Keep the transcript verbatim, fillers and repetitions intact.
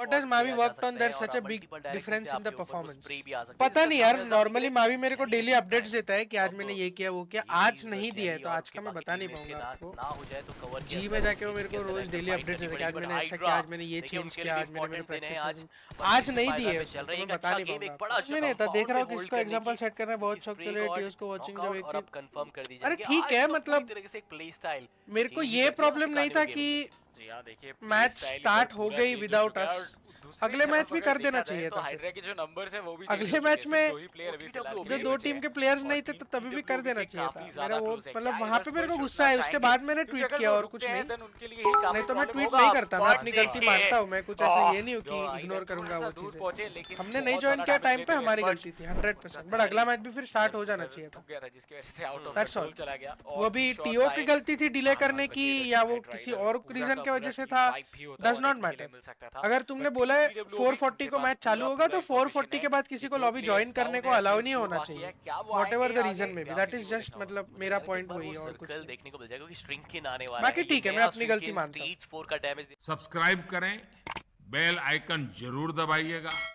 What does Mavi worked on there such a big difference in the performance? पता नहीं यार, normally Mavi मेरे को डेली अपडेट्स देता है कि आज मैंने ये किया वो किया, आज नहीं दिया है तो आज का मैं बता नहीं पाऊंगा आपको। जी में जाके वो मेरे को रोज डेली अपडेट्स देता है कि आज मैंने ऐसा किया, आज मैंने ये चेंज किया, आज मैंने मेरे प्रैक्टिस आज नहीं दिए, तो मैं बता नहीं पाऊंगा। मैंने तो देख रहा हूँ किसको एग्जांपल सेट करना है, बहुत शौक चल रहा है टीओस को वाचिंग जो एक कंफर्म कर दी अरे ठीक है, मतलब मेरे को ये प्रॉब्लम नहीं था कि मैच स्टार्ट हो गई विदाउट अस, अगले मैच भी कर देना चाहिए था। हाइड्रा के जो नंबर्स हैं वो भी अगले मैच में जो दो टीम के प्लेयर्स नहीं थे तो तभी भी कर देना चाहिए था। मेरा वो मतलब वहां पे मेरे को गुस्सा है, उसके बाद मैंने ट्वीट किया और कुछ नहीं, नहीं तो मैं ट्वीट नहीं करता, मैं अपनी गलती मानता हूँ, मैं कुछ ऐसा ये नहीं हूँ कि इग्नोर करूंगा वो चीजें। हमने नहीं ज्वाइन किया टाइम पे, हमारी गलती थी हंड्रेड परसेंट, बट अगला मैच भी फिर स्टार्ट हो जाना चाहिए था। That's all. वो भी टीओ की गलती थी डिले करने की या वो किसी और रीजन की वजह से था, डज नॉट मैटर। अगर तुमने बोला है फोर फोर्टी को मैच चालू होगा तो फोर फोर्टी के बाद किसी को लॉबी ज्वाइन करने को अलाउ नहीं होना चाहिए, व्हाटएवर द रीजन में भी। दैट इज जस्ट मतलब मेरा पॉइंट वही है और कुछ देखने को मिल जाएगा कि श्रिंकिन आने वाला है। बाकी ठीक है, मैं अपनी गलती मानता हूं। सब्सक्राइब करें, बेल आइकन जरूर दबाइएगा।